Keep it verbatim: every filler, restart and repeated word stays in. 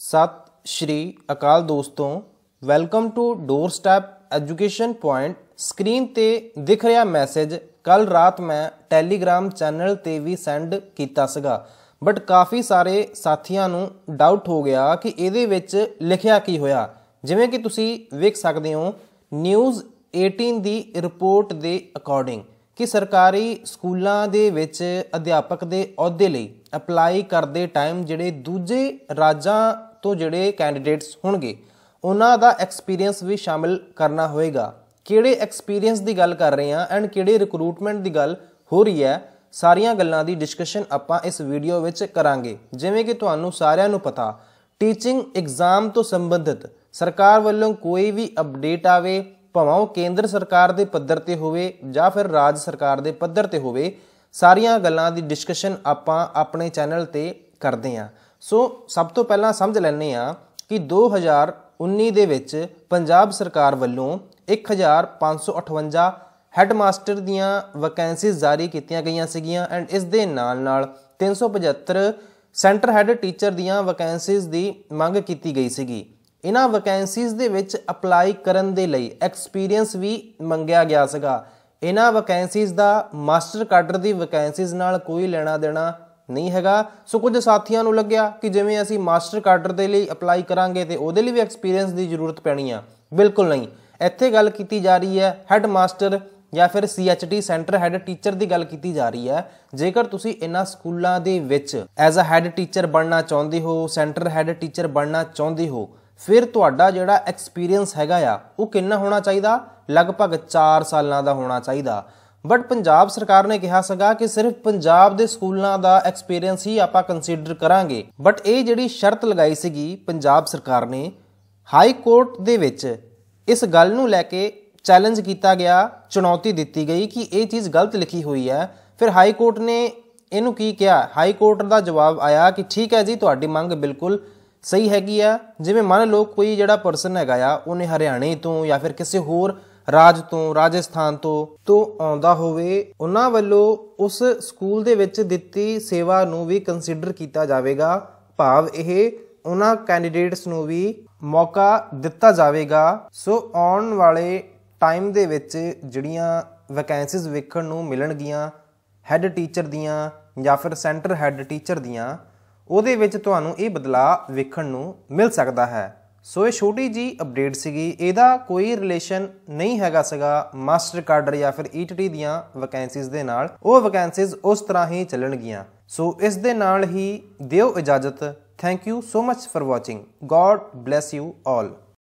सत श्री अकाल दोस्तों, welcome to door step education point. Screen ते दिख रहा मैसेज कल रात मैं टैलीग्राम चैनल ते भी सेंड किया सीगा, बट काफ़ी सारे साथियों नूं डाउट हो गया कि इहदे विच लिखिया की होया। जिवें कि तुसीं वेख सकदे हो न्यूज़ अठारह दी रिपोर्ट दे अकॉर्डिंग कि सरकारी स्कूलों दे विच अध्यापक दे अहुदे लई अपलाई करते टाइम जिहड़े दूजे राज्यां तो जिहड़े कैंਡੀਡੇਟਸ होणगे उन्हां दा एक्सपीरियंस भी शामिल करना होएगा। किहड़े एक्सपीरियंस की गल कर रहे हैं एंड किहड़े रिक्रूटमेंट की गल हो रही है, सारियां गल्लां दी डिस्कशन आपां इस वीडियो विच करांगे। जिवें कि तुहानूं सारिआं नूं पता टीचिंग एग्जाम तो संबंधित सरकार वालों कोई भी अपडेट आवे, भावें वो केंद्र सरकार के पद्धर ते होवे जां फिर राज सरकार के पद्धर ते होवे, सारियां गल्लां दी डिस्कशन आपां अपने चैनल ते करदे हां। सो सब तो पहलां समझ लैंदे हां कि दो हज़ार उन्नी दे विच पंजाब सरकार वालों एक हज़ार पाँच सौ अठवंजा हैडमास्टर दियां वैकेंसीज जारी कीतियां गईयां सीगियां एंड इस दे नाल नाल तीन सौ पचहत्तर सेंटर हैड टीचर दियां वैकेंसीज दी मंग कीती गई सीगी। इन्हां वैकेंसीज दे विच अपलाई करन दे लई एक्सपीरियंस भी मंगिया गया सीगा। इन्हां वैकेंसीज दा मास्टर काडर दी वैकेंसीज नाल कोई लेना देना नहीं हैगा। सो कुछ साथियों नूं लग्गिया कि जिवें असीं मास्टर काडर दे लई अपलाई करांगे ते उहदे लई भी एक्सपीरियंस की जरूरत पैनी आ। बिल्कुल नहीं, इत्थे गल कीती जा रही है हैड मास्टर या फिर C H T centre head teacher की गल की जा रही है। जेकर तुसीं इन्हां स्कूलों दे विच एज अ हैड टीचर बनना चाहुंदे हो, सेंटर हैड टीचर बनना चाहुंदे हो, फिर तुहाडा जिहड़ा एक्सपीरियंस हैगा आ वो कितना होना चाहिए? लगभग चार सालों का होना चाहिए। बट पंजाब सरकार ने कहा सीगा कि सिर्फ पंजाब दे स्कूलों का एक्सपीरियंस ही आपां कंसीडर करांगे। बट ये जिहड़ी शर्त लगाई सीगी पंजाब सरकार ने, हाई कोर्ट दे विच इस गल नूं लैके चैलेंज किया गया, चुनौती दी गई कि ये चीज़ गलत लिखी हुई है। फिर हाई कोर्ट ने इनू की कहा, हाई कोर्ट का जवाब आया कि ठीक है जी, तुहाडी मंग बिल्कुल सही हैगी आ। जिवें मान लो कोई जिहड़ा परसन हैगा आ उन्हें हरियाणे तो या फिर किसी होर राज तो राजस्थान तो तो आउंदा होवे, उन्हां वल्लों उस स्कूल दे विच दित्ती सेवा नूं भी कंसीडर किया जाएगा। भाव यह उन्हां कैंਡੀਡੇਟਸ नूं भी मौका दिता जाएगा। सो आउण वाले टाइम दे विच जिहड़ियां वैकेंसीज वेखण नूं मिलणगियां हैड टीचर दियां या फिर सेंटर हैड टीचर दियां, ਉਹਦੇ ਵਿੱਚ ਤੁਹਾਨੂੰ ਇਹ ਬਦਲਾਅ ਵੇਖਣ ਨੂੰ ਮਿਲ ਸਕਦਾ ਹੈ। ਸੋ ਇਹ ਛੋਟੀ ਜੀ ਅਪਡੇਟ ਸੀਗੀ, ਇਹਦਾ ਕੋਈ ਰਿਲੇਸ਼ਨ ਨਹੀਂ ਹੈਗਾ ਸੀਗਾ ਮਾਸਟਰ ਕਾਡਰ ਜਾਂ ਫਿਰ ਈ ਟੀ ਟੀ ਦੀਆਂ ਵੈਕੈਂਸੀਜ਼ ਦੇ ਨਾਲ। ਉਹ ਵੈਕੈਂਸੀਜ਼ ਉਸ ਤਰ੍ਹਾਂ ਹੀ ਚੱਲਣਗੀਆਂ। ਸੋ ਇਸ ਦੇ ਨਾਲ ਹੀ ਦਿਓ ਇਜਾਜ਼ਤ। Thank you so much for watching. God bless you all.